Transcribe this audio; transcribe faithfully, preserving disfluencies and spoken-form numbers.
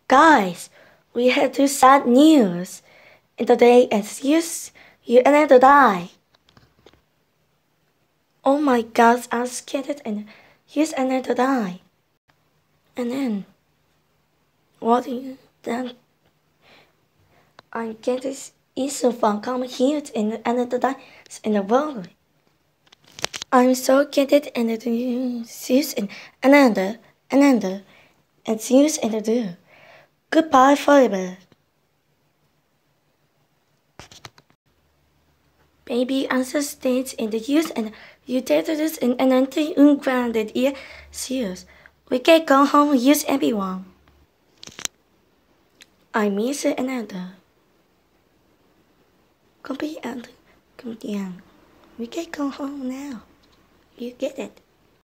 Guys, we have two sad news. And today it's use you another die. Oh my god, I'm scared and use another die. And then what do you then I get this issue from come here in another die in the world. I'm so gifted and the use in another another and use and do. Goodbye forever. Baby answer states in the use and you did this in an anti ungrounded ear seals. We can go home and use everyone. I miss another. Copy and come down. We can go home now. You get it.